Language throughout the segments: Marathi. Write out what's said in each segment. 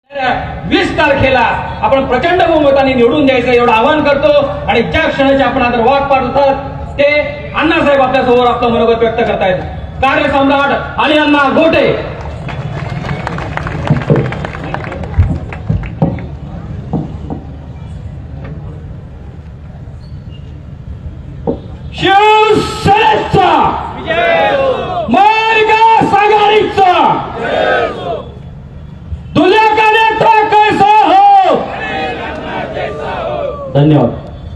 20 तारखेला आपण प्रचंड बहुमताने निवडून द्यायचं एवढं आवाहन करतो आणि ज्या क्षणाचे आपण आता वाट पाहतात ते अण्णासाहेब आपल्या समोर आपलं मनोगत व्यक्त करतायत. कार्यसम्राट आणि अण्णा गोटे. शिवसेनेचा महाविकास आघाडीचा दुनिया का नेता कैसा हो. धन्यवाद.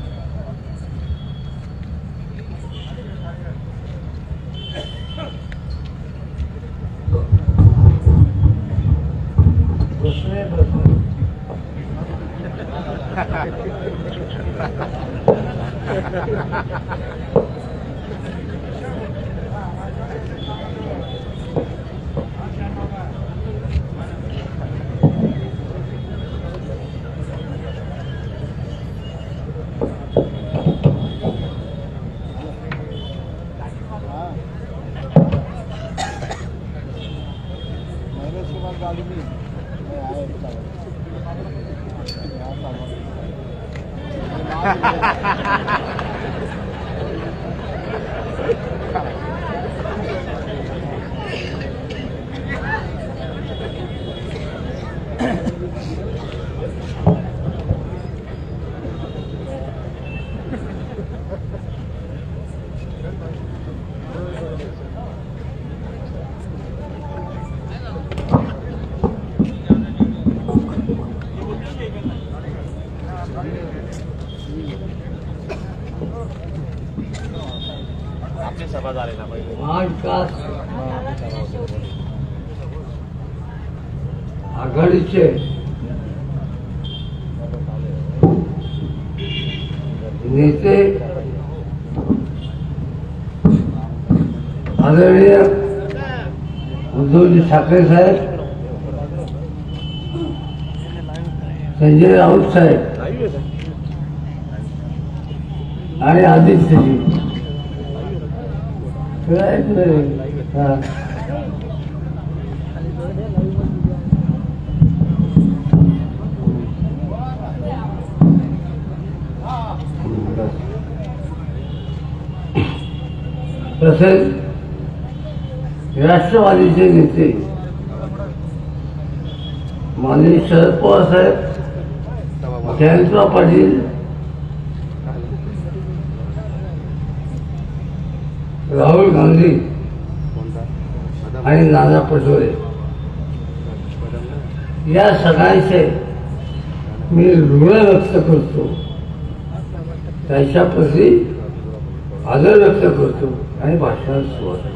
महाविकास आघाडीचे नेते आदरणीय उद्धवजी ठाकरे साहेब, संजय राऊत साहेब आणि आदित्यजी तसेच राष्ट्रवादीचे नेते माननीय शरद पवार साहेब, जयंतराव पाटील, राहुल गांधी आणि नाना पटोले या सगळ्यांचे मी ऋण व्यक्त करतो, त्यांच्याप्रती आदर व्यक्त करतो आणि भाषणाला सुरुवात करतो.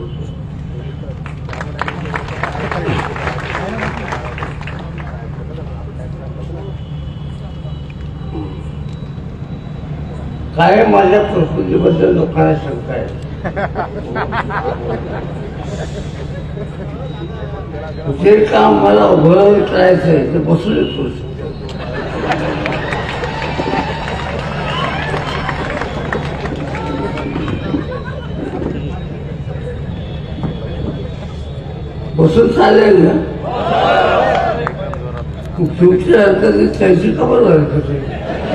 काय माझ्या प्रकृतीबद्दल लोकांना शंका आहे. जे काम मला उभं करायचंय ते बसून करू शकतो. बसून चालेल ना. तुमची हरकत त्यांची खबर हरकत आहे.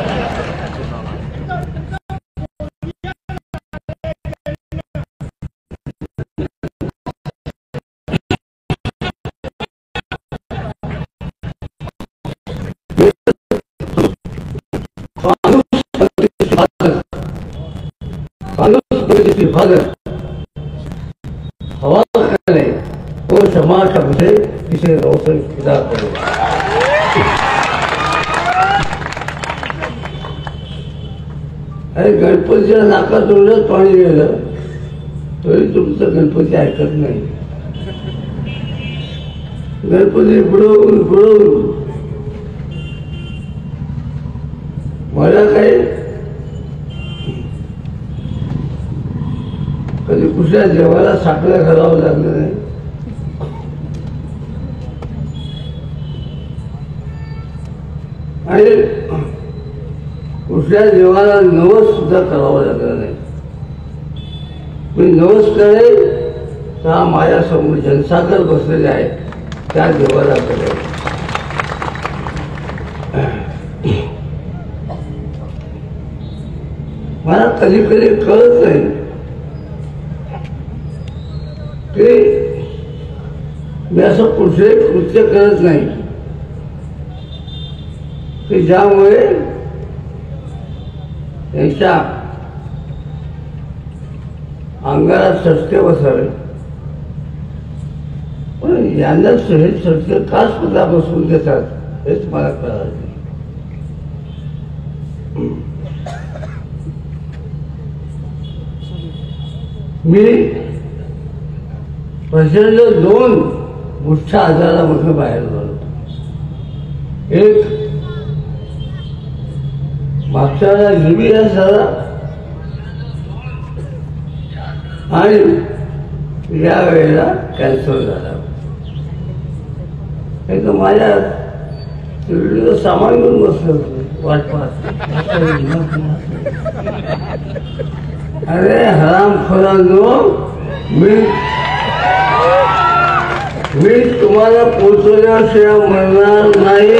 हवा करे वो समाज का विषय इसे रोशन किया करे. अरे गणपतीच्या नाकात तोंडात पाणी गेलं तरी तुमचं गणपती ऐकत नाही. गणपती बुडवून बुडवून मला काही कधी कुठल्या देवाला साखळ्या घालावं लागलं नाही. आणि कुठल्या देवाला नवस सुद्धा करावं लागलं नाही. मी नवस करेल तर हा माझ्यासमोर जनसागर बसलेले आहे त्या देवाला करेल. कधी कधी कळत नाही की मी असं कुठलंही कृत्य करत नाही की ज्यामुळे त्यांच्या अंगाला चटके बसावे, पण यांना हे चटके का सुद्धा बसवून देतात हेच मला कळलं नाही. मी प्रचंड 2 मोठ्या आजारामध्ये बाहेर झालो. एक मागच्या वेळेला UBS झाला आणि या वेळेला कॅन्सर झाला. हे तर माझ्या शिर्डीचं सामान घेऊन बसलं होतं वाट पाहत. अरे हरामखोरांनो, मी तुम्हाला पोचवल्याशिवाय मरणार नाही.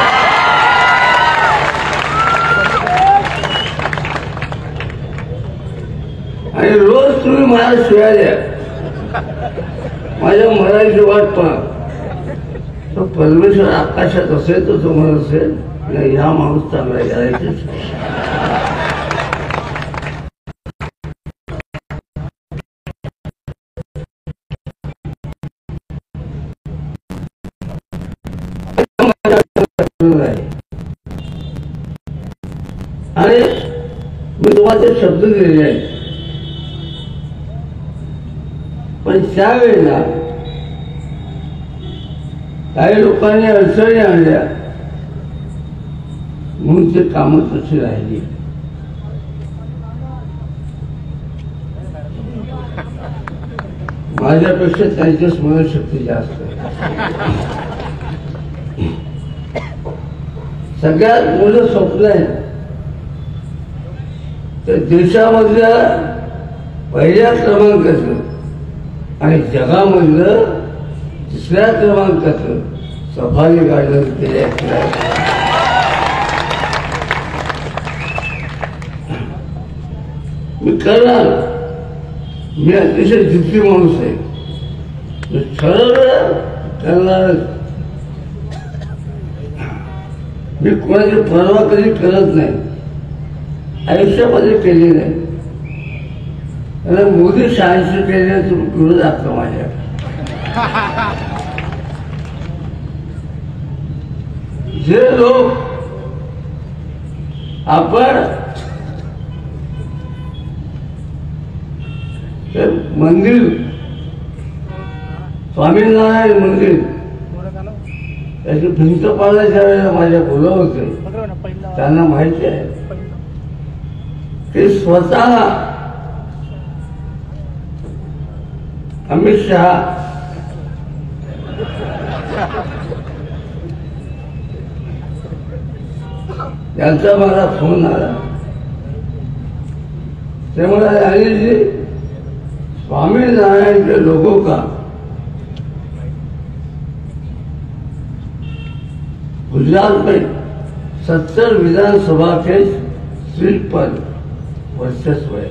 आणि रोज तुम्ही मला शिवाय द्या, माझ्या मराठी वाट पहा. तो परमेश्वर आकाशात असेल तर तुम्हाला असेल, ह्या माणूस चांगला करायचे. आणि मी तुम्हाला ते शब्द दिलेले आहेत, पण त्यावेळेला काही लोकांनी अडचणी आणल्या म्हणून ते कामं तशी राहिली. माझ्यापेक्षा त्यांची स्मरणशक्ती जास्त आहे. सगळ्यात मोठं स्वप्न आहे तर देशामधल्या पहिल्या क्रमांकाचं आणि जगामधलं 3ऱ्या क्रमांकाचं सफारी गार्डन केले. मी करणार, मी अतिशय जिद्दी माणूस आहे, मी ठरवलं करणारच. मी कोणाची परवा कधी करत नाही, आयुष्यामध्ये केली नाही. कारण मोदी 86 केले विरोध असतो माझ्या. जे लोक आपण ते मंदिर, स्वामीनारायण मंदिर, त्याची भिंत पाडण्याच्या वेळेला माझ्या बोलवलं होते, त्यांना माहिती आहे की स्वतः अमित शहा यांचा मला फोन आला. ते म्हणाले, अनिलजी स्वामीनारायण के लोगों का गुजरात में 70 विधानसभा के सीट पर वर्चस्व है.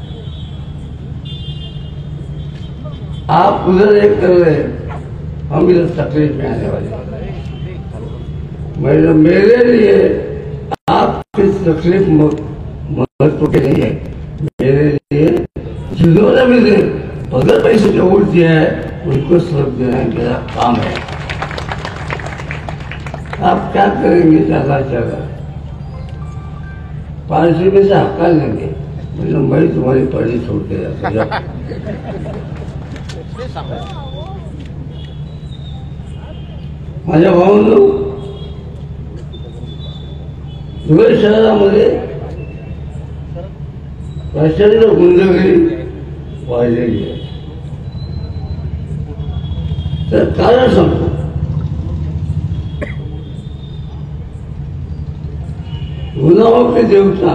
आप उधर एक कर रहे हैं, हम इधर तकलीफ में आने वाले. मेरे लिए आपकी तकलीफ महत्व की नहीं है. मेरे लिए जिन्होंने मुझे बगैर पैसे जो वोट दिया है उनको सब देना मेरा काम है. आप क्या करेंगे ज्यादा ज्यादा 5 रुपये से हक्का लेंगे, मतलब मैं तुम्हारी पढ़ी छोड़ के जाता. माझ्या भावांनो, धुळे शहरामध्ये प्रचंड गुंडगिरी वाढलेली आहे. तर कारण सांगतो, गुन्हाओं के देवता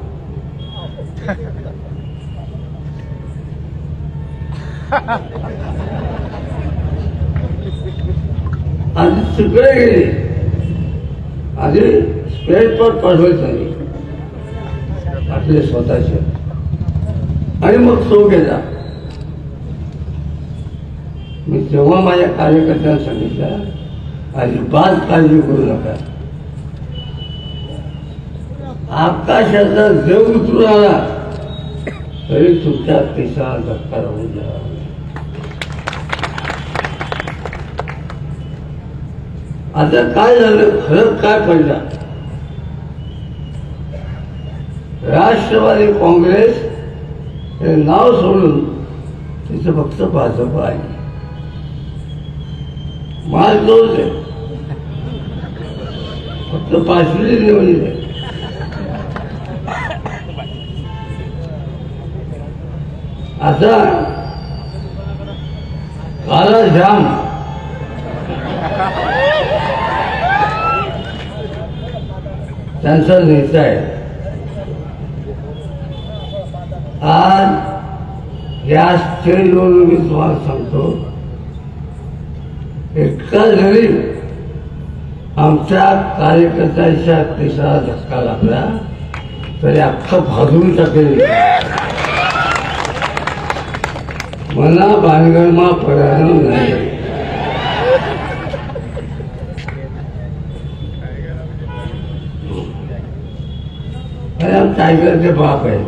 आधी तिकडे गेले, आधी स्पेट पर पडवायचं नाही आपले स्वतःचे. आणि मग तो गेला. मी तेव्हा माझ्या कार्यकर्त्यांना सांगितलं, अजिबात काळजी करू नका. आकाशाचा देव उतरून आला तरी तुमच्या केसाला धक्का राहून द्यावा. आता काय झालं, फरक काय पडला? राष्ट्रवादी काँग्रेस हे नाव सोडून तिचं फक्त भाजप आहे. माल तोच आहे, फक्त 5वी निवडली आहे. आता काला जाम त्यांचा नेता आहे. आज या स्टेजवर मी तुम्हाला सांगतो, इतका जरी आमच्या कार्यकर्त्यांच्या केसाला धक्का लागला तरी अख्खं भाजून टाकेल. मला भानगडमा पडायला नाही. टायगरचे बाप आहे.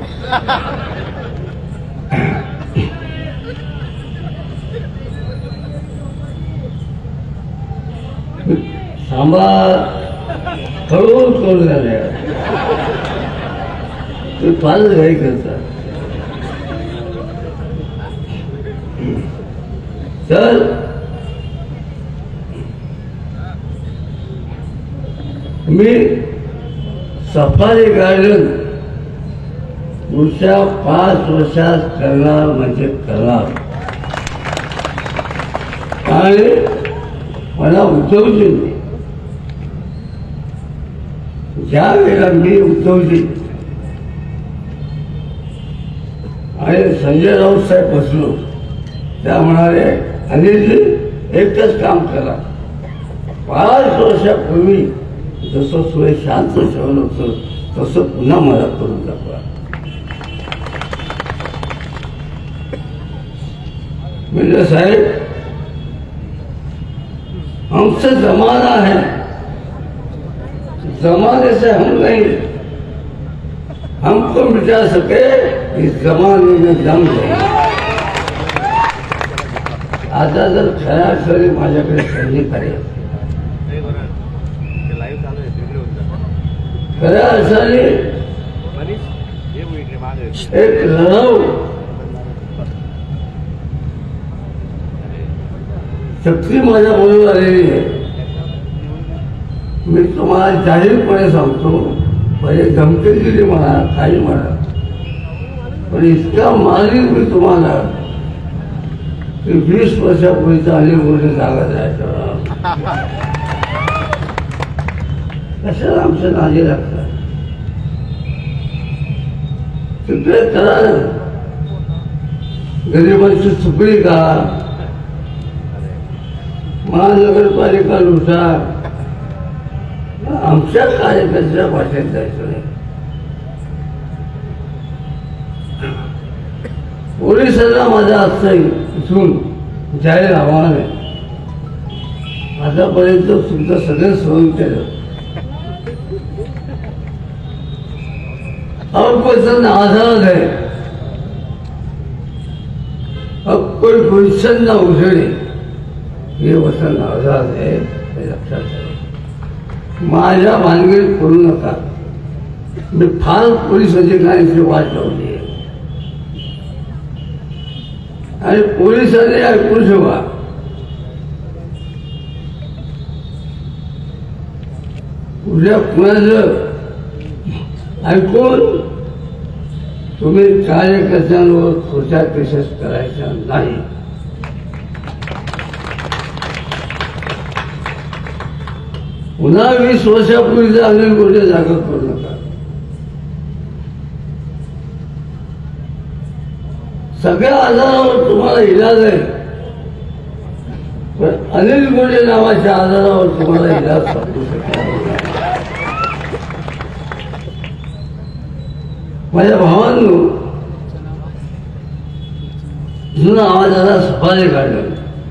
थांबा, हळूहळू करू झाले ते फारच घाई करतात. तर मी सफारी गार्डन पुढच्या 5 वर्षात करणार म्हणजे करणार. आणि मला उद्धवजी, ज्या वेळेला मी उद्धवजी आणि संजय राऊत साहेब बसलो, त्या म्हणाले, अनिलजी एकच काम करा, 5 वर्षापूर्वी जसं सुळे शांत ठेवलं होतं तसं पुन्हा मला करून दाखवा. म्हणजे साहेब, हमसे जमाना है, जमाने से हम नहीं, हमको मिटा सके इस जमाने में दम नहीं. आता जर खऱ्या अर्थाने माझ्याकडे संधी करेल, खऱ्या अर्थाने एक लढाऊ शक्ती माझ्या बरोबर आलेली आहे. मी तुम्हाला जाहीरपणे सांगतो, पहिले धमकी दिली मला, काही म्हणा, पण इतका मारील मी तुम्हाला की 20 वर्षापूर्वीचा अनिल गोटे जागा जायचा. कशाला आमच्या नादी लागतात? तिकडे करा, गरिबांची चुकली का, महानगरपालिका लुटा, आमच्या कार्यकर्त्याच्या भाषेत जायचं नाही. पोलिसांना माझा आजचा इथून जाहीर आव्हान आहे, आतापर्यंत सुद्धा सगळं सहन केलं. अब वतन आजाद है, अब कोई गुलशन न उजड़े, ये वतन आजाद है, हे लक्षात ठेवा. माझ्या भानगडीत करू नका. मी फार पोलीस अधिकाऱ्यांची वाट लावली आहे आणि पोलिसांनी ऐकून ठेवा, उद्या कुणाचं ऐकून तुम्ही कार्यकर्त्यांवर खोट्या केसेस करायच्या नाही. पुन्हा 20 वर्षापूर्वीचा अनिल गोटे जागा करू नका. सगळ्या आजारावर तुम्हाला इलाज आहे, पण अनिल गोटे नावाच्या आजारावर तुम्हाला इलाज सापडू शकणार नाही. माझ्या भावांनो, तिथून आवाज आला सफारी गार्डन,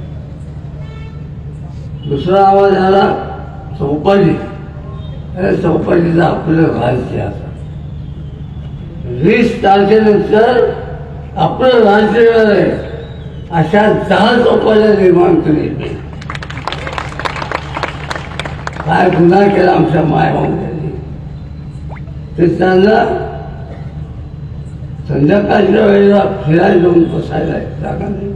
दुसरा आवाज आला चौपाटी, चौपाटीचा आपलं राज्य असा 20 तारखेनंतर आपलं राज्य आहे अशा 10 चौपाट्या निर्माण केली. काय गुन्हा केला आमच्या मायबापांनी ते त्यांना संध्याकाळच्या वेळेला फिरायला जाऊन बसायला जागा नाही.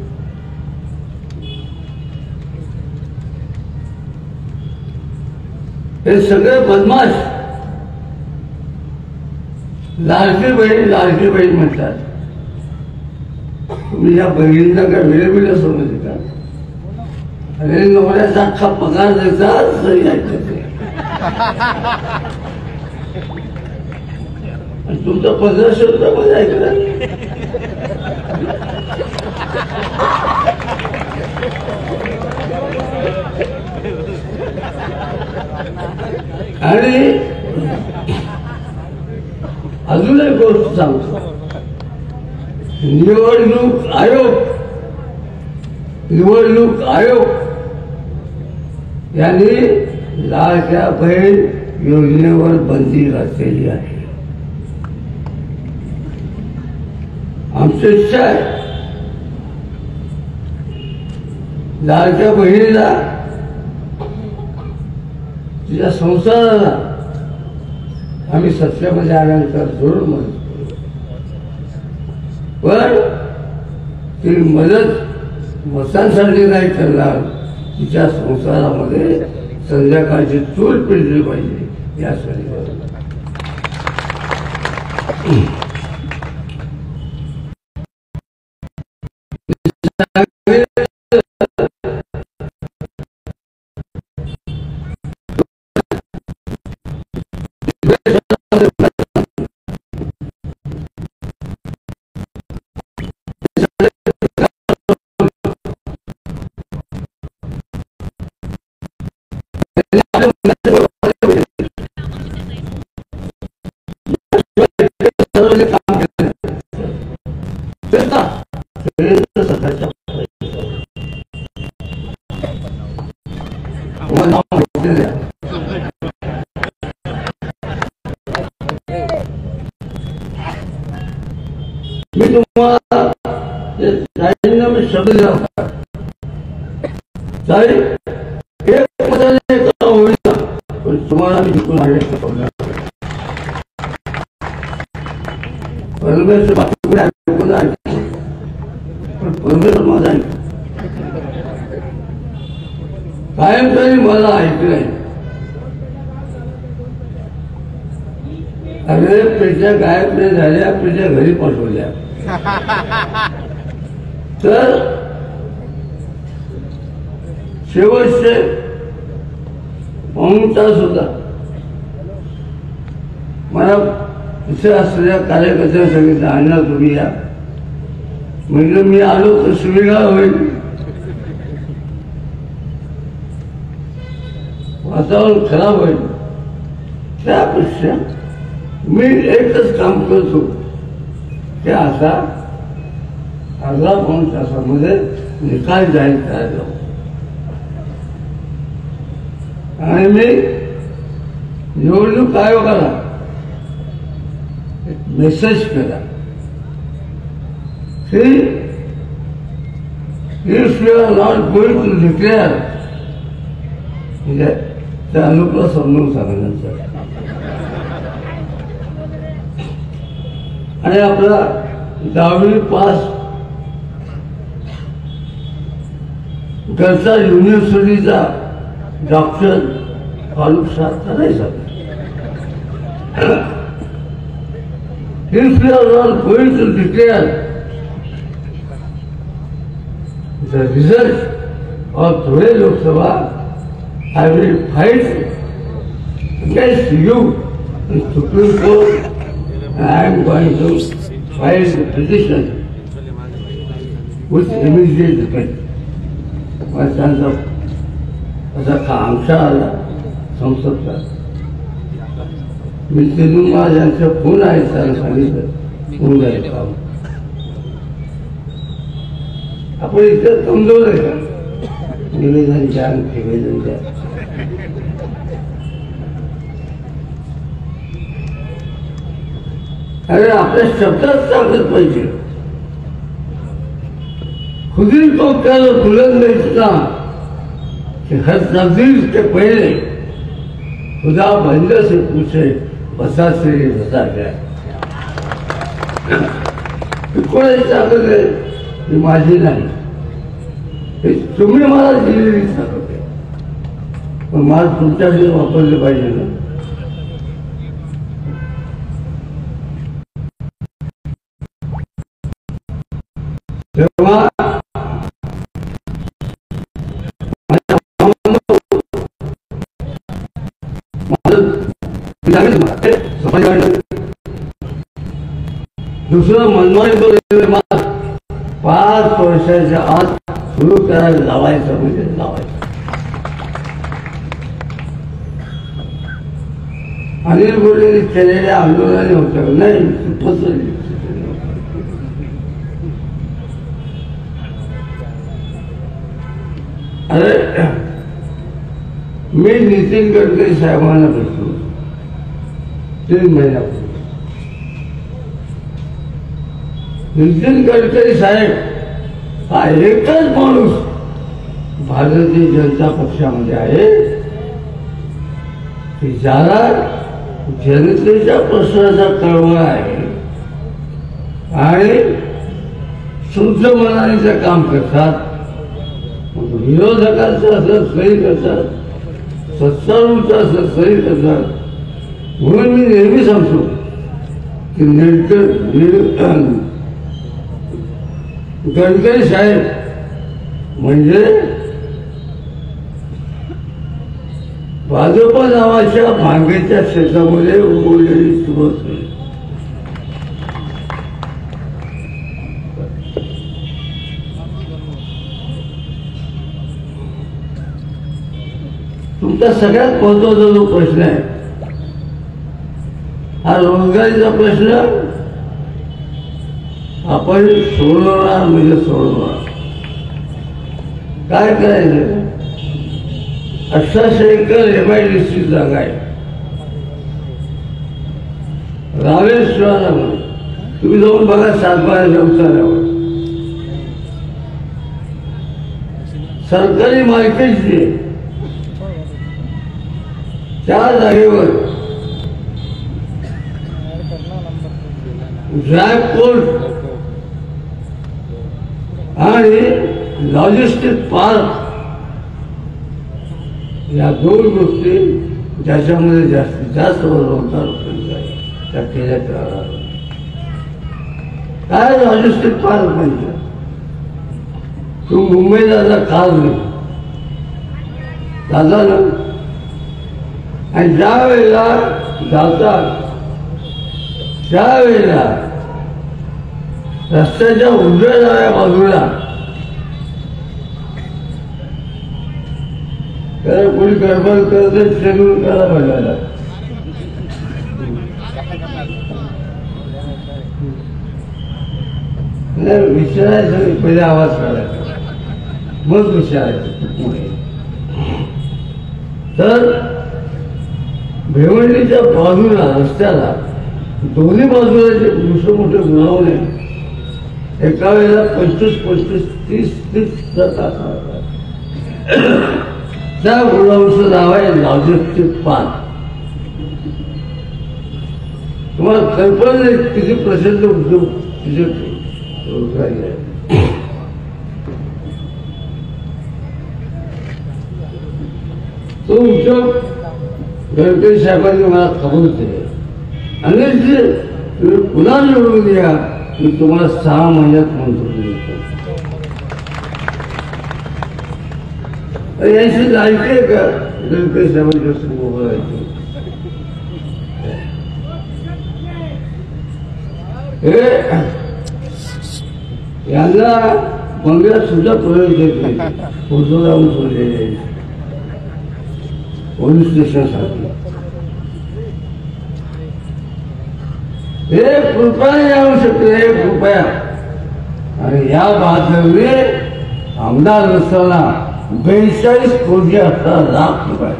हे सगळे बदमाश लाडकी बहीण म्हणतात. तुम्ही या बहिणींना काय वेळेवेळी समजले का? अरे नवऱ्याचा अख्खा पगार द्यायचा तरी ऐकत नाही. तुमचं 1500 रुपयामध्ये ऐकलं. आणि अजून एक गोष्ट सांगतो. निवडणूक आयोग यांनी लाडक्या बहीण योजनेवर बंदी घातलेली आहे. आमची इच्छा आहे लाडक्या बहिणीला तिच्या संसाराला आम्ही सत्यामध्ये आल्यानंतर जरूर मदत करू. पण ती मदत मतांसाठी नाही करणार. तिच्या संसारामध्ये संध्याकाळची चूल पेटली पाहिजे यासाठी. मी तुम्हाला शब्द दिला होता. एक मताने होईल ना, पण तुम्हाला मी जिंकून आणले. परमेश्वर बाकी ऐकून आहे पण परमेश्वर माझा ऐक कायम तरी मला ऐकलंय. अरे पेट्या गायब नाही झाल्या, पेट्या घरी पाठवल्या. तर शेवटचे पाऊण तास होता. मला इथे असलेल्या कार्यकर्त्यांना सांगितलं अण्णा तुम्ही या. म्हणजे मी आलो तर सुविधा होईल, वातावरण खराब होईल. त्यापेक्षा मी एकच काम करतो ते आता अर्धा पाऊण तासामध्ये निकाल जाहीर करायला. आणि मी निवडणूक आयोगाला एक मेसेज केला की if you are not going to declare, म्हणजे त्या अनुपला समजून सांगण्याचं. आणि आपला 10वी पास गरजा युनिव्हर्सिटीचा डॉक्टर फारुख साहेब नाही सांगत. If you are not going to declare the result of Dhule Lok Sabha, I will fight against you in Supreme Court, and I am going to file the petition with immediate effect. त्यांचा असा आमचा आला संसदचा. मी तिथून माझ्या फोन आहे त्याला सांगितलं होऊन जाईल काम. आपण इतकं कमजोर आहे का? निवेदन द्या, निवेदन द्या. अरे आपल्या शब्दात सांगत पाहिजे. खुदी तो कल बुलंद इतना कि हर तब्दील के पहले खुदा बंदे से पूछे बसा से बसा गया. कोणाची ताकद आहे ही माझी नाही, हे तुम्ही मला दिलेली ताकद आहे, पण मला तुमच्याकडे वापरले पाहिजे ना. तेव्हा दुसरं मनमानी 5 वर्षाच्या आत सुरू करायला लावायचं म्हणजे लावायचं. अनिल बोललेली केलेल्या आंदोलनाने होतं नाही फसवली. अरे मी नितीन गडकरी साहेबांना भेटलो 3 महिन्यापूर्वी. नितीन गडकरी साहेब हा एकच माणूस भारतीय जनता पक्षामध्ये आहे की ज्याला जनतेच्या प्रश्नाचा कळवळ आहे आणि शुद्ध मनाने काम करतात. विरोधकांचं असं सही करतात, सत्तारूढचं असं सही करतात. म्हणून मी नेहमी सांगतो की गडकरी साहेब म्हणजे भाजप नावाच्या भांगेच्या क्षेत्रामध्ये उगवलेली सुरुवात आहे. तुमचा सगळ्यात महत्वाचा जो प्रश्न आहे हा रोजगारीचा प्रश्न आपण सोडवणार म्हणजे सोडवणार. काय करायचं? 1800 एकर MIDC जागा आहे रामेश्वरामध्ये. तुम्ही जाऊन बघा सातबाऱ्याच्या उतार्यावर सरकारी मालकीची आहे. त्या जागेवर ड्रायपोर्ट आणि लॉजिस्टिक पार्क या 2 गोष्टी ज्याच्यामध्ये जास्तीत जास्त रोजगार उपलब्ध आहे त्या केल्या जाणार. काय लॉजिस्टिक पार्क म्हणजे? तू मुंबईला जा कार नाही दादा ना, आणि ज्या वेळेला जातात त्यावेळेला रस्त्याच्या उजव्या डाव्या बाजूला त्याला कोणी गडबड करत शेड्यूल करायला पाहिजे. विचारायचं पहिले आवाज काढायचा मग विचारायचं. तर भिवंडीच्या बाजूला रस्त्याला दोन्ही बाजूला जे मोठे गुणावणे एका वेळेला 25-25, 30 जातात. त्या गुणांचं नाव आहे लॉजिस्टिक पार्क. तुम्हाला कल्पना नाही किती प्रचंड उद्योग तिथे रोजगारी आहे. तो उद्योग गडकरी साहेबांनी मला कबूल केले. अनिलजी तुम्ही पुन्हा निवडून द्या, मी तुम्हाला 6 महिन्यात मंजुरी देतो. याची लायकी आहे का गडकरी साहेबांच्या समोर बोलायची? यांना बंगल्यात सुद्धा प्रवेश देत नाही. फोटो लावून सोडलेले पोलीस स्टेशनसाठी. 1 रुपया येऊ शकते, 1 रुपया. आणि या बाजूने आमदार असताना 42,18,00,000 रुपये.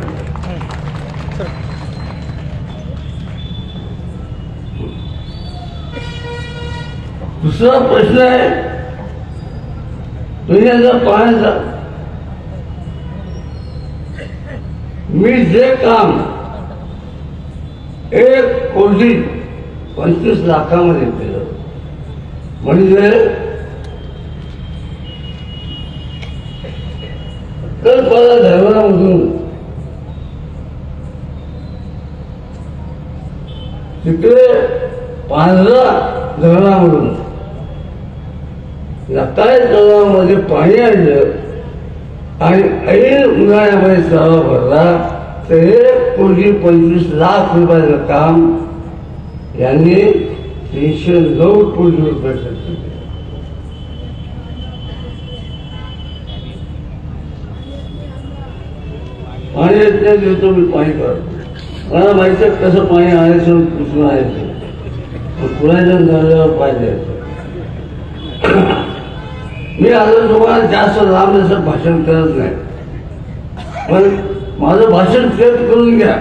दुसरा प्रश्न आहे पिण्याचा पाण्याचा. मी जे काम 1,25 लाखामध्ये केलं म्हणजे कल्पना धर्मामधून तिकडे 15 धरणामधून नकाळी तलावामध्ये पाणी आणलं आणि ऐन उन्हाळ्यामध्ये तलाव भरला तर 1,25,00,000 रुपयाचं काम यांनी 309 कोटी रुपये खर्च केले. पाणी येत नाही देतो मी पाणी काढतो. मला माहिती आहे कसं पाणी आणायचं कुठून आणायचं कुणाच्या नळावर पाणी द्यायचं. मी आता तुम्हाला जास्त लांब असं भाषण करत नाही पण माझं भाषण सेट करून घ्या.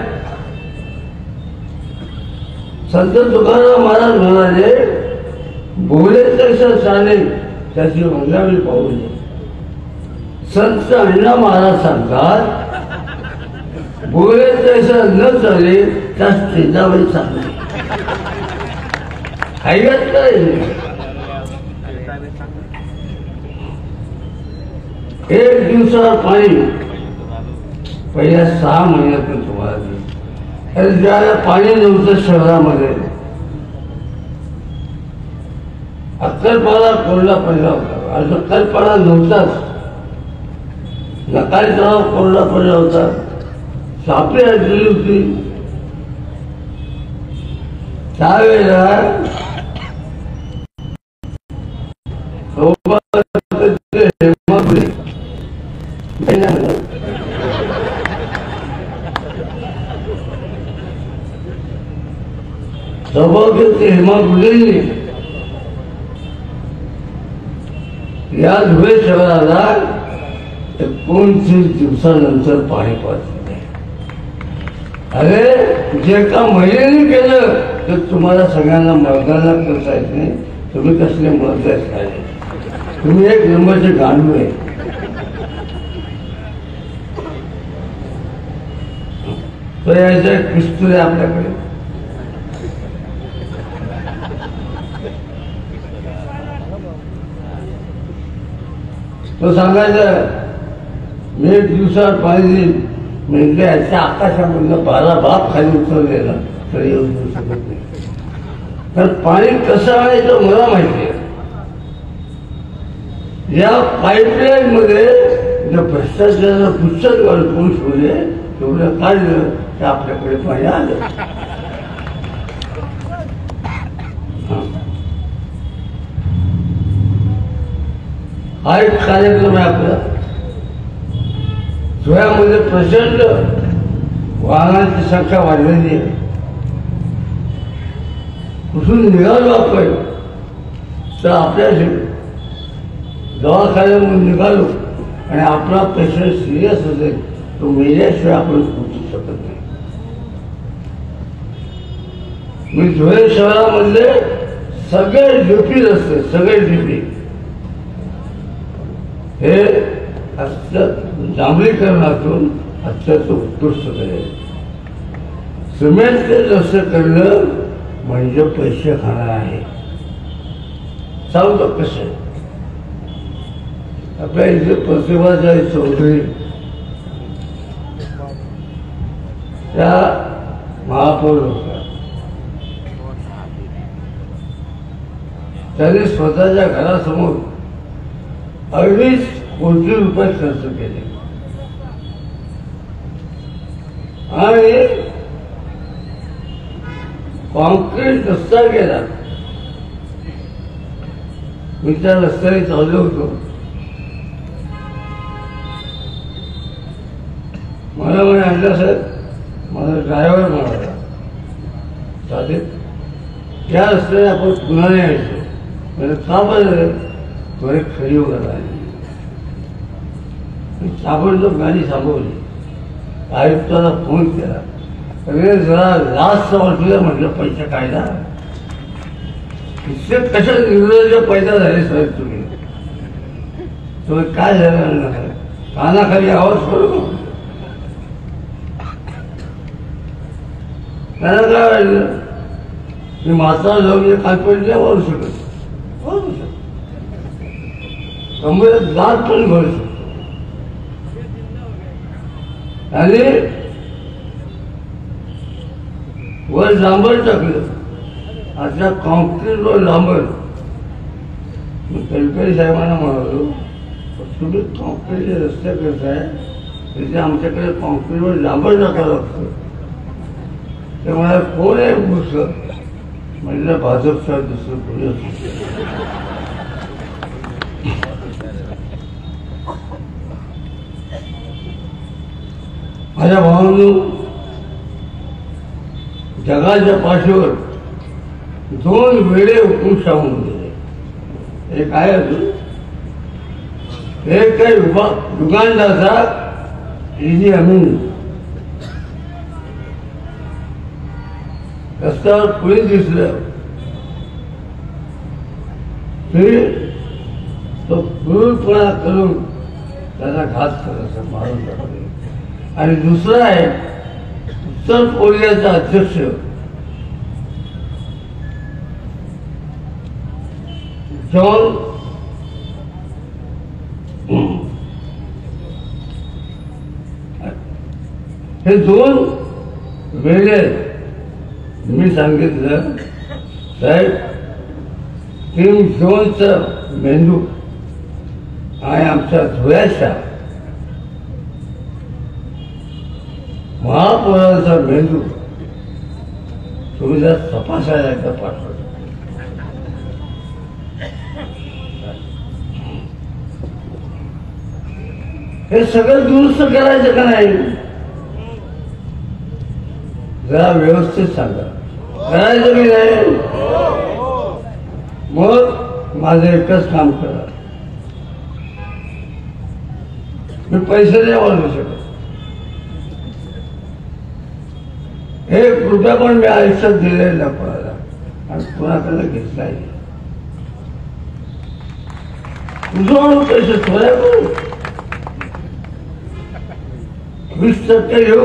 संत तुकाराम महाराज म्हणाले बोले तसं चालेल त्याची वंदावी पाहू नये. संत अण्णा महाराज सांगतात बोले तसं न चालेल त्या स्टेजावर चालले. ऐकत काय एक दिवसावर पाणी पहिल्या 6 महिन्यातून तुम्हाला दिलं. ज्यावेळेला पाणी नव्हतं शहरामध्ये अक्कलपाडा कोरडा पडला होता. आज अक्कलपाडा नव्हताच. नकाळी तलाव कोरडा पडला होता. सापळी अडकली होती. त्यावेळेला सौभाग्य हेमापुरेंनी या धुळे शहराला 29 दिवसानंतर पाणी पाजले. अरे जे काम महिलेने केलं तर तुम्हाला सगळ्यांना मर्दांना करता येत नाही. तुम्ही कसले मर्द आहे? तुम्ही एक नंबरचे गांडू आहे. तो यायचा एक पिस्तूल आहे आपल्याकडे. तो सांगायचा मी 1 दिवसावर पाणी देईन म्हणजे याच्या आकाशामधनं 12 बाप खाली उतरले ना तर येऊ शकत नाही. तर पाणी कसं आणायचं मला माहिती आहे. या पाईपलाईन मध्ये भ्रष्टाचाराला पुस्तक पुरुष होते तेवढं काढलं की आपल्याकडे पाणी आलं. हा एक कार्यक्रम आहे आपला. धुळ्यामध्ये प्रचंड वाहनांची संख्या वाढलेली आहे. कुठून निघालो आपण तर आपल्या दवाखान्यामधून निघालो आणि आपला पेशंट सिरियस असेल तो मेल्याशिवाय आपण पोचू शकत नाही. मी धुळे शहरामधले सगळे डीपी रस्ते सगळे डीपी हे डांबरीकरणातून अत्यंत उत्कृष्ट करेल. सिमेंटचे रस्ते करणं म्हणजे पैसे खाणार आहे. सांगतो कसं आपल्या इथे प्रतिभाच्या चौधरी त्या महापौर होत्या. त्यांनी स्वतःच्या घरासमोर 2.5 कोटी रुपये खर्च केले आणि कॉन्क्रीट रस्ता केला. मी त्या रस्त्याने चाललो होतो. मला म्हणे आणला साहेब माझा ड्रायव्हर म्हणाला चालेल या रस्त्याने आपण पुन्हा यायचो. म्हणजे का बरं खरी वगैरे ताबडतोब गाडी थांबवली. आयुक्ताला फोन केला. अरे जरा लास्ट वाटूया म्हटलं, पैसा कायदा इतके कशा इंग्रजाच्या पैदा झाले साहेब तुम्ही काय झालं कानाखाली आवाज करू. त्यांना काय वाटलं मी माता जाऊन कालपडल्या वाढू शकत कमरेत दात पण भरू शकतो. आणि वर डांबर टाकलं. आता कॉन्क्रीटवर डांबर. मी तळकरी साहेबांना म्हणालो तुम्ही कॉन्क्रीटचे रस्ते करताय तिथे आमच्याकडे कॉन्क्रीटवर डांबर टाकावं लागतं. ते मला कोण आहे पुस्तक म्हणजे भाजपचा दुसरं कोणी असतो. माझ्या भावांनो जगाच्या पाठीवर 2 वेळे हुकूम सांगून दिले. एक आहे अजून एक काही युगांडाचा इदी अमीन. रस्त्यावर पोलीस दिसलं तरी तो क्रूरपणा करून त्याला घात करायचा, मारून टाकले. आणि दुसरा आहे उत्तर कोरियाचा अध्यक्ष जॉन हे 2 वेळे मी सांगितलं साहेब किम जोनचा मेंदू आणि आमच्या धुळ्याच्या महापौरांचा मेंदू तुम्ही जर तपासायला एकदा पाठवतो. हे सगळं दुरुस्त करायचं का नाही जरा व्यवस्थित सांगा. करायचं की नाही मग माझं एकच काम करा. मी पैसे नाही वाढवू शकत. 1 रुपया पण मी आयुष्यात दिलेला नाही कोणाला आणि कोणाकडे घेतलाय. तुझं पैसे थोड्या करू 20% घेऊ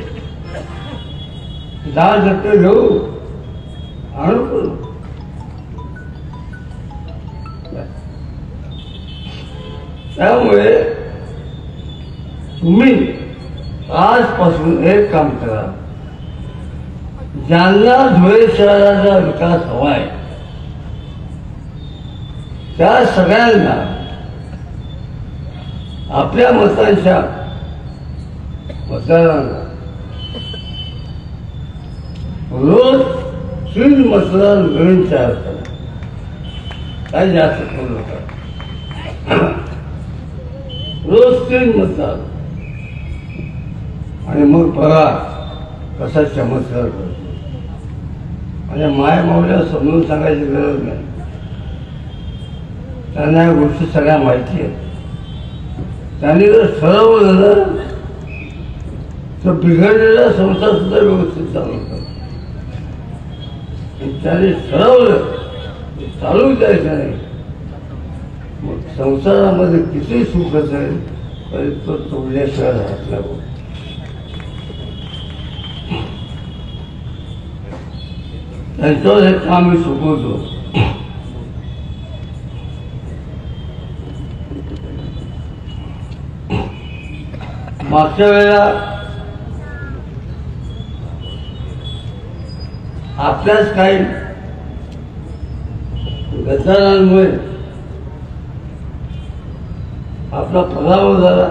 10% घेऊ आणू करू. त्यामुळे तुम्ही आजपासून एक काम करा. जालना धुळे शहराचा विकास हवाय त्या सगळ्यांना आपल्या मतांच्या मतदारांना रोज 3 मतदान मिळून तयार करा. काही जास्त करू नका. रोज 3 मतदान आणि मग बघा कसा चमत्कार करतो. आणि माय माऊल्या समजून सांगायची गरज नाही. त्यांना या गोष्टी सगळ्या माहिती आहेत. त्यांनी जर ठरवलं ना तर बिघडलेला संसार सुद्धा व्यवस्थित चालवतात. त्यांनी ठरवलं चालू द्यायचं नाही. मग संसारामध्ये किती सुख असेल तरी तो तोडल्याशिवाय राहत नाही. त्यांच्यावर हे काम मी सोपवतो. मागच्या वेळेला आपल्याच काही गद्दारांमुळे आपला पराभव झाला.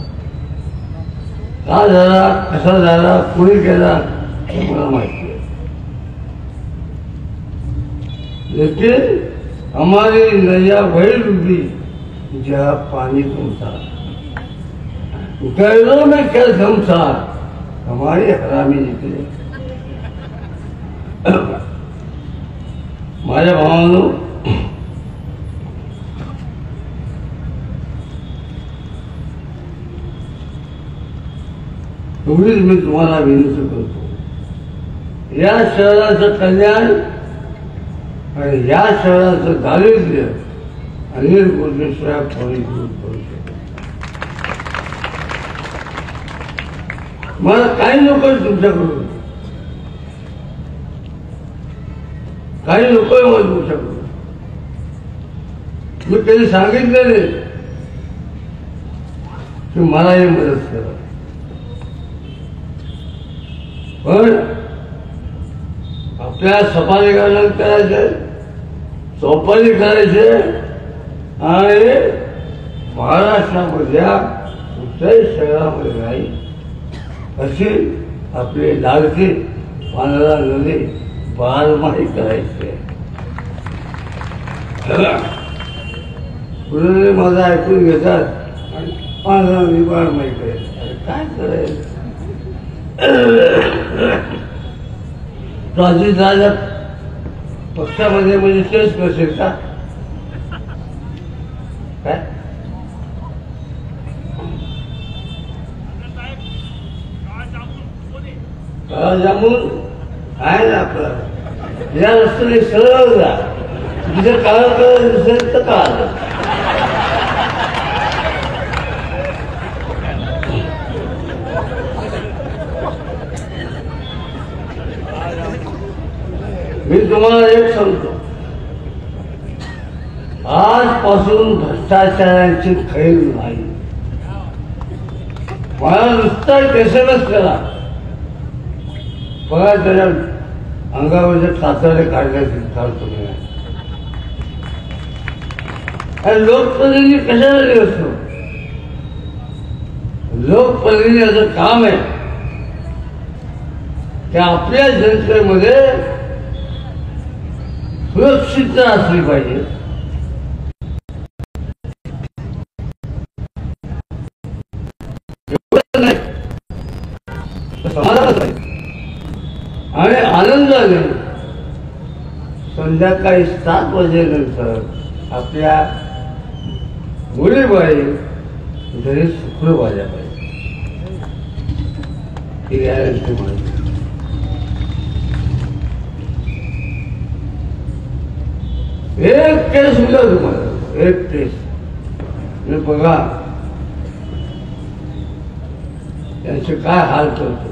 का झाला, कसा झाला, कोणी केला हे मला माहिती आहे. लेकिन हमारी नैया वही डूबी जहाँ पानी तुमसा. गैरों में क्या दम था हमारे हरामी निकले. माझ्या भावांनो एवढीच मी तुम्हाला विनंती करतो, या शहराचं कल्याण आणि या शहराचं दारिद्र्य अनिल गोटेशिवाय कोणी दूर करू शकतो. मला काही लोक तुमच्याकडून, काही लोक मला तुमच्याकडून, मी कधी सांगितलं नाही की मला हे मदत करा, पण आपल्या सफारीकरण करायचे, चौपाली करायचे आणि महाराष्ट्रामधल्या कुठल्याही शहरामध्ये नाही अशी आपली लाडकी पांढरा नदी बारमाही करायची. पुढे माझं ऐकून घेतात आणि पांढरा नदी बारमाही करायची. अरे काय करायचं, अजित राजा पक्षामध्ये म्हणजे तेच करशील का काय? काळा जामून आहे ना आपला, या रस्त्याने सरळ जा, जिथे काळा कलर दिसेल तर काळा. मी तुम्हाला एक सांगतो, आजपासून भ्रष्टाचारांची खैर नाही. मला नुसता SMS करा, बघा त्याच्या अंगावरचे कातडे काढण्याचे चालतो नाही. लोकप्रतिनिधी कशासाठी असतो? लोकप्रतिनिधीचं काम आहे की आपल्या जनतेमध्ये सुरक्षितता असली पाहिजे, आणि आनंदाने संध्याकाळी 7 वाजेनंतर आपल्या मुलीबाई घरी सुखरूप वाजा पाहिजे. ही गॅरंटी माझी. एक केस मिळाला तुम्हाला, एक केस बघा त्यांचे काय हाल करतो.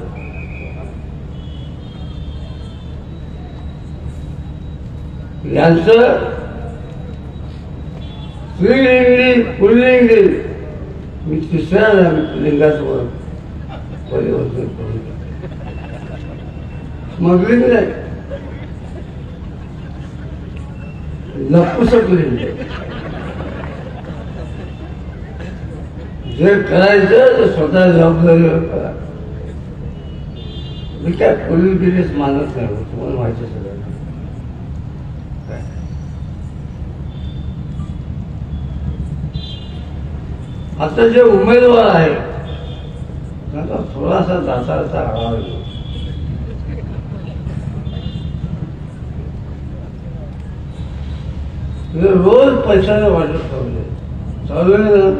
यांचं स्त्रीलिंगी पुल्लिंगी मी तिसऱ्या लिंगाचं परिवर्तन करू. स्मगलिंग नाही, नपुसक लिंग. जे करायचं ते स्वतः जबाबदारीवर करा. मी काय पोलीस बिलीस मानत नाही, तुम्हाला माहिती सगळं. आता जे उमेदवार आहे त्यांचा थोडासा दाताचा आढावा घेऊ. रोज पैशाने वाटत चालू आहे ना.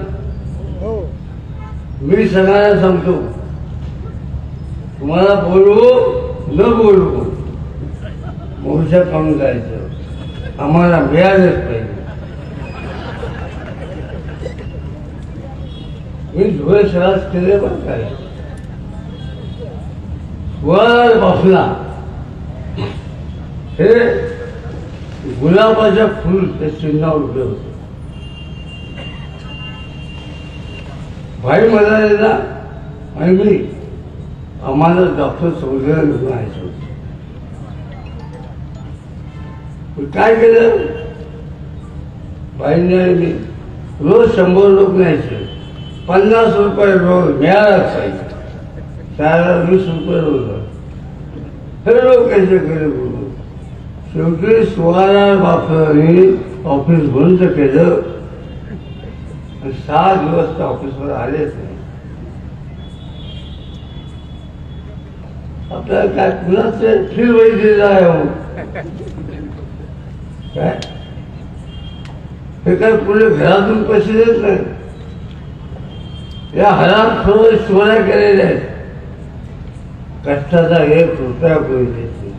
मी सगळ्यांना सांगतो, तुम्हाला बोलवू न बोलवू मोर्चा काढून जायचं, आम्हाला मिळालंच पाहिजे. मी धुळे शहरात केले पण काय वर बाफला हे गुलाबाच्या फुल ते चिन्हावर उभे होते. भाई म्हणालेला आणि मी आम्हाला डॉक्टर चौधरी घेऊन यायचं होतं. काय केलं भाईंनी आणि मी, रोज 100 लोक न्यायचे, 50 रुपये रोज मिळालाच पाहिजे, त्याला 20 रुपये रोज. हे लोक कसे केले बोलून शेवटी 16 बापरांनी ऑफिस बंद केलं आणि 6 दिवस त्या ऑफिसवर आलेच नाही. आपल्याला काय कुणाचे फिरवई दिला आहे काय? हे काय पुढे घरातून पैसे देत नाही. या हरामखोर चोऱ्या केलेल्या आहेत. कष्टाचा 1 रुपया कोणी देत नाही.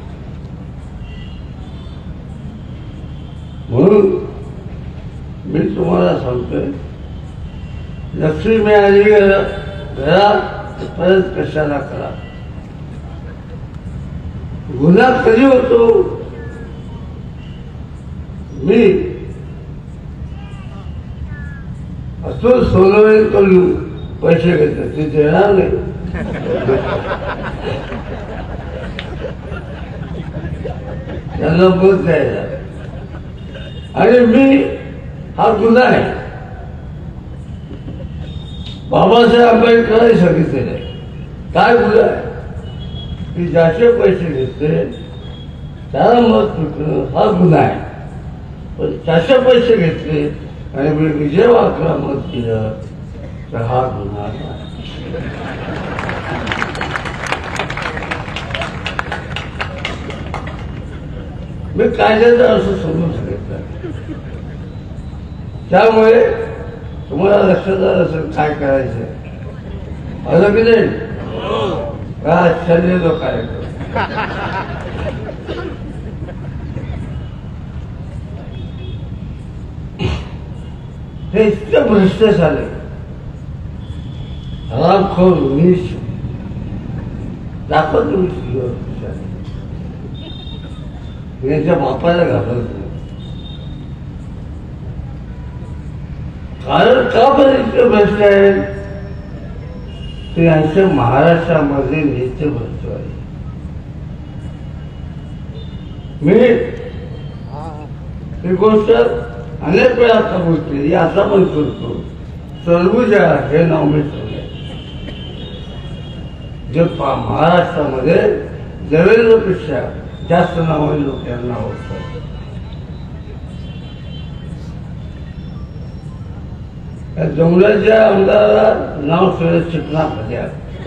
म्हणून मी तुम्हाला सांगतोय, लक्ष्मी मिळाली घरात परत कशाला करा. गुन्हा कधी होतो? मी असं सोनवे करून पैसे घेतो, ते देणार नाही. त्यांना मत द्यायला. आणि मी हा गुन्हा आहे. बाबासाहेब आंबेडकरांनी सांगितलेलं आहे. काय गुन्हा आहे की ज्याचे पैसे घेतले त्याला मत विकणं हा गुन्हा आहे. पण त्याचे पैसे घेतले आणि मी विजय वाकला मत दिलं तर हा गुन्हा नाही. मी कायद्याचं असं समजून सांगितलं. त्यामुळे तुम्हाला लक्षात आलं असेल काय करायचं. आलं की नाही? काय आश्चर्य जो कार्यक्रम. हे इतके भ्रष्ट झाले, हरामखोर नीच. दाखवत तुम्ही यांच्या बापाला घाबरत नाही. कारण का बरं इतके भ्रष्ट आहे? ते यांच्या महाराष्ट्रामध्ये नेते भ्रष्ट आहे. मी ही गोष्ट अनेक वेळा आता बोलते, आता पण करतो. सरबुजा हे नाव मी ठेवलंय. जे महाराष्ट्रामध्ये देवेंद्रपेक्षा जास्त नावाने लोक यांना ओळखतात. त्या जंगलाच्या आमदाराला नाव ठेवलं चिकना फद्या.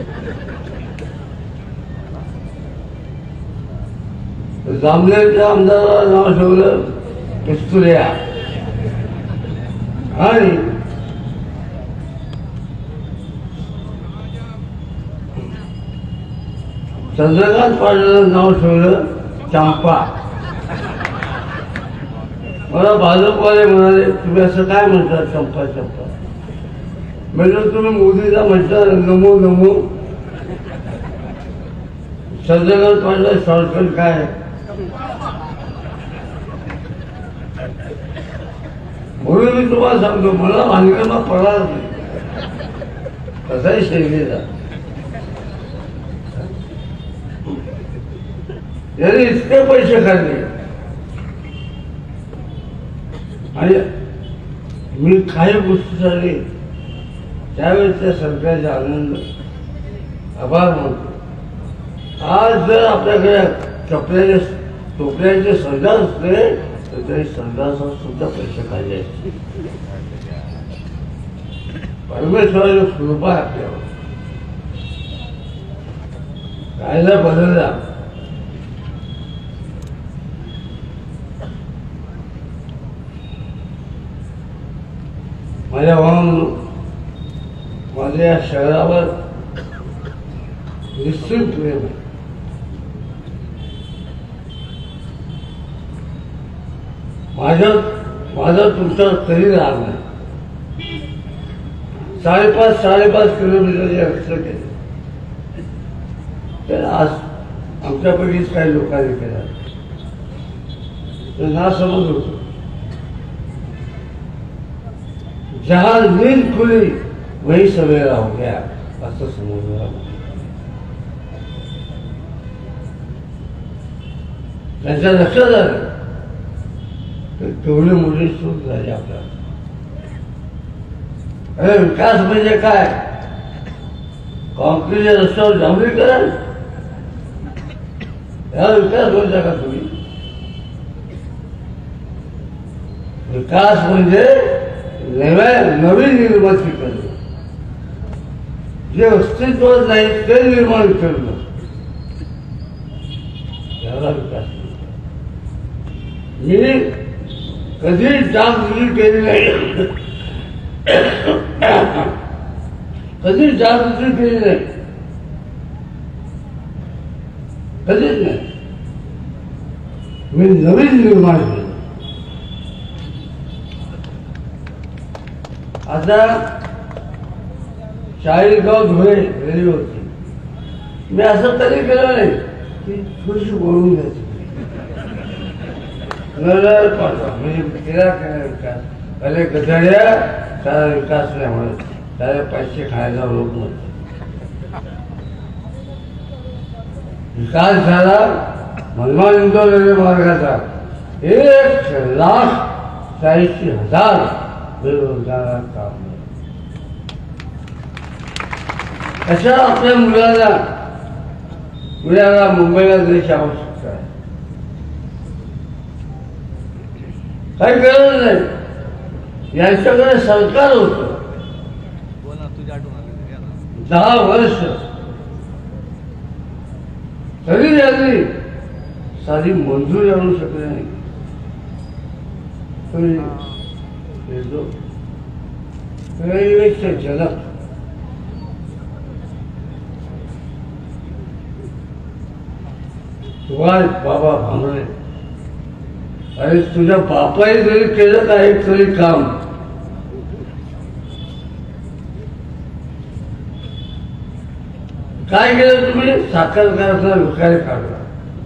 जामनेरच्या आमदाराला नाव ठेवलं पिस्तुल्या. आणि चंद्रकांत पाटलाला नाव ठेवलं चंपा. मला भाजपवाले म्हणाले, तुम्ही असं काय म्हणता चंपा चंपा? म्हणजे तुम्ही मोदीला म्हणता नमो नमो. चंद्रकांत पाटला शॉर्टकट काय? म्हणून मी तुम्हाला सांगतो, मला बांधकामा पडणार नाही. कसाही शैलीचा याने इतके पैसे काढले. आणि मी काही गोष्टी झाली त्यावेळेस त्या सरकारचे आनंद आभार मानतो. आज जर आपल्याकडे टोपल्याचे संडास असते तर तरी संडासात सुद्धा पैसे काढले असते. परमेश्वराची कृपा आहे आपल्यावर. कायदा बदलला. माझ्या भावांनो, माझ्या या शहरावर निश्चित प्रेम आहे. माझा तुमचा तरी राग नाही. 5.5 किलोमीटर रस्ते केले तर आज आमच्यापैकीच काही लोकांनी केला तर ना समज होतो. जहां नींद खुली वही सवेरा हो गया असं समजलं. त्यांच्या लक्षात आलं तेवढी मोठी चूक झाली आपल्याला. अरे विकास म्हणजे काय? कॉन्क्रीटच्या रस्त्यावर डांबरीकरण याला विकास म्हणता का तुम्ही? विकास म्हणजे नवीन निर्मिती करणं, जे अस्तित्वात नाही ते निर्माण करणं याला विकास. मी कधी डागडुजी केली नाही, कधी डागडुजी केली नाही. कधीच नाही. मी नवीन निर्माण केलं. आता 40 गाव धुळे रेल्वे होती. मी असं कधी केलं नाही की थोडीशी बोलून घ्यायची पाठवा म्हणजे तिला केला विकास. पहिले गधड्या त्याला विकास नाही म्हणत, त्याला पैसे खायला लोक म्हणतात. विकास झाला मनमाड इंदोर रेल्वे मार्गाचा 1,40,000 बेरोजगार काम. अशा आपल्या मुलाला मुंबईला जायची आवश्यकता आहे. काही गरज नाही. यांच्याकडे सरकार होतं 10 वर्ष, तरी त्यांनी साधी मंजुरी आणू शकले नाही. जनक सुभाष बाबा भांबरे, अरे तुझ्या बापाने जरी केलं का एक तरी काम, काय केलं तुम्ही? साखर कारखाना विकायला काढला,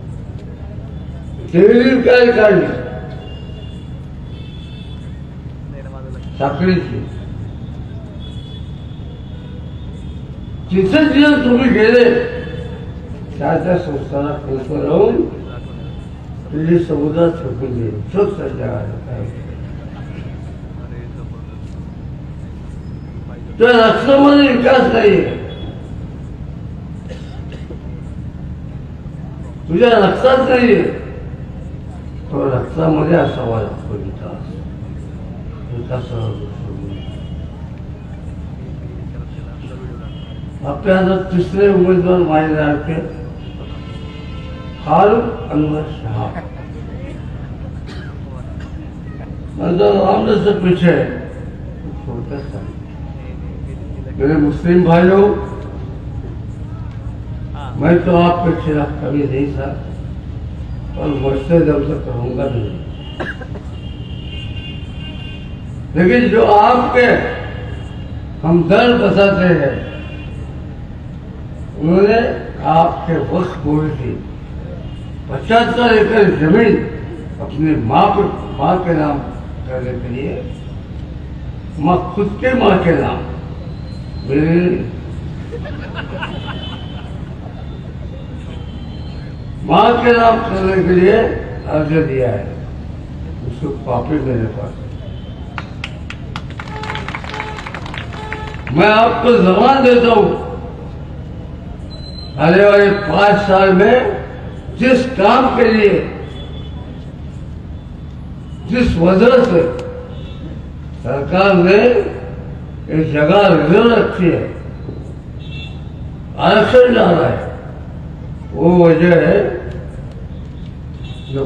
डेअरी विकायला काढली साखरेची. जिथे जिथे तुम्ही गेले त्या संस्थांना खर्च लावून तुझी समुद्रात फेकून दिली. स्वच्छ त्या रस्त्यामध्ये विकास नाहीये. तुझ्या रक्तात नाहीये, तो रक्तामध्ये असावा लागतो विकास. आपल्या आता 3रे उमेदवार माहिती फारूक अनवर शाह, रामदास पीछे मेरे मुस्लिम भाइयों, मैं तो आपके खिलाफ कभी नहीं था और मुझसे जब तक कहूंगा नहीं. लेकिन जो आपके हमदर्द बताते हैं, उन्होंने आपके वक्त बोली थी 75 एकड़ जमीन अपनी माँ के नाम करने के लिए, माँ खुद के माँ के नाम, मेरी माँ के नाम करने के लिए अर्ज दिया है. उसको कॉपी मेरे पास. मैं आपको जमान देता हूं, आने वाले 5 साल में जिस काम के लिए, जिस वजह से सरकार ने एक जगह रिजर्व रखी है, आरक्षण डाला है, वो वजह है जो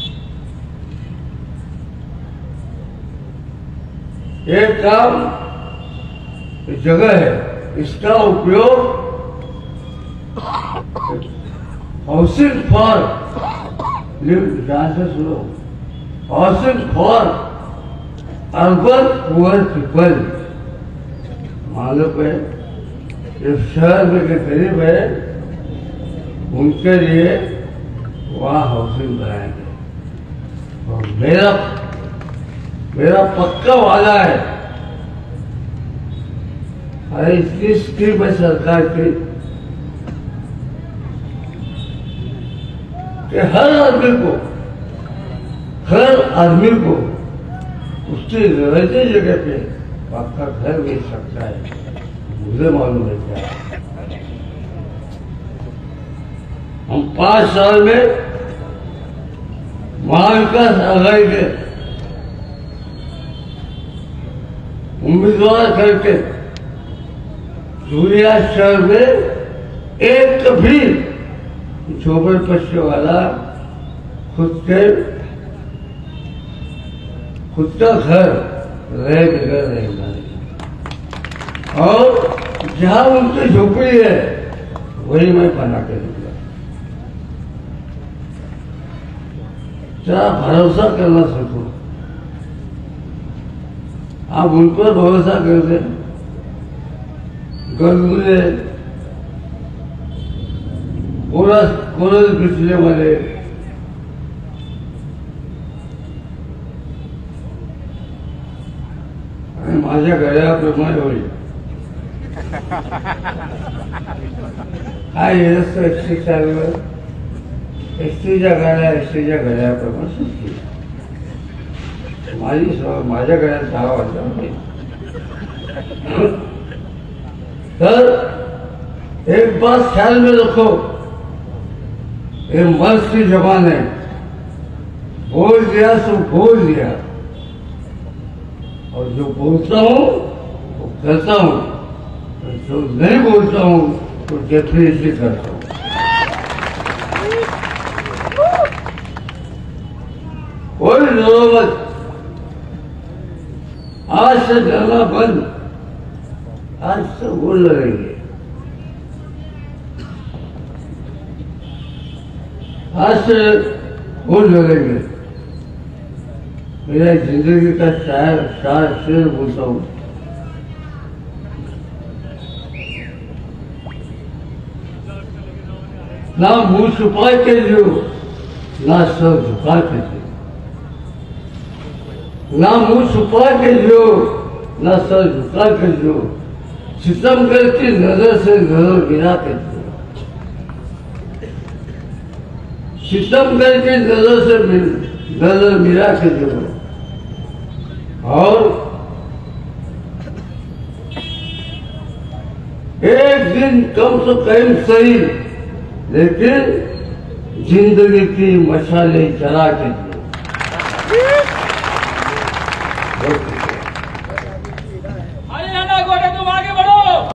एक काम जगह है, इसका उपयोग housing for housing for urban poor people. मालूम है जो शहर में के गरीब है उनके लिए वहाँ हाउसिंग बनाएंगे. और मेरा पक्का वादा है, अरे इसकी स्कीम है सरकार की कि हर आदमी को उसकी रहती जगह पे आपका घर मिल सकता है. मुझे मालूम है क्या, हम 5 साल में महाविकास आघाड़ी के उम्मीदवार करके सूर्या शहर में एक भी झोपड़पट्टी वाला खुद का घर रह बगैर रहेगा. और जहां उनकी झोपड़ी है वही मैं बना के दूंगा. जरा भरोसा करना सीखो। आप उन पर भरोसा करते गलगुले कोरल पिछले वाले आणि माझ्या घड्याप्रमाणे होईल काय हे रस्ता एसटी चालवलं एसटीच्या घड्याप्रमाणे सुटली माझ्या घड्यात 10 वाजता तर एक बात ख्याल में रखो, ये मर्द की जबान है, बोल दिया सो बोल दिया, और जो बोलता हूँ वो करता हूँ, और जो नहीं बोलता हूँ तो डेफिनेटली करता हूँ। कोई जरूरत आज से डरना बंद, आज से वो लड़ेंगे, आज से वो लड़ेंगे। मेरा जिंदगी का शायर शेर बोलता हूँ, ना मुंह छुपा के जो, ना सर झुका के जो, ना मुंह छुपा के जो, ना सर झुका के जो, सितम करके नजर से नजर गिरा के जो, सितम करके नजर से नजर गिरा के जो, और एक दिन कम से कम सही, लेकिन जिंदगी की मशालें जला के जो।